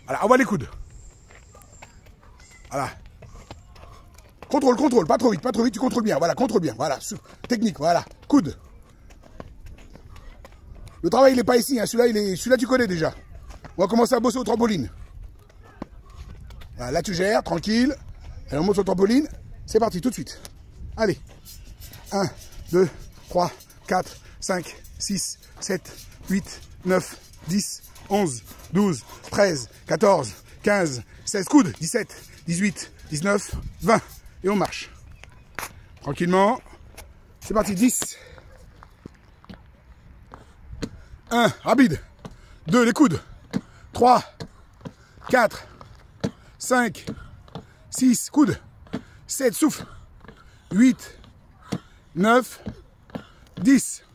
Voilà, envoie les coudes. Voilà. Contrôle, contrôle, pas trop vite, tu contrôles bien. Voilà, contrôle bien. Voilà, technique, voilà. Coude. Le travail, il n'est pas ici, hein. Celui-là, tu connais déjà. On va commencer à bosser au trampoline. Voilà, là, tu gères, tranquille. Et on monte sur le trampoline. C'est parti, tout de suite. Allez. 1, 2, 3, 4, 5, 6, 7, 8, 9, 10, 11, 12, 13, 14, 15, 16, coudes, 17, 18, 19, 20. Et on marche. Tranquillement. C'est parti, 10. 1, rapide. 2, les coudes. 3, 4, 5, 6, coudes. 7, souffle. 8, 9, 10.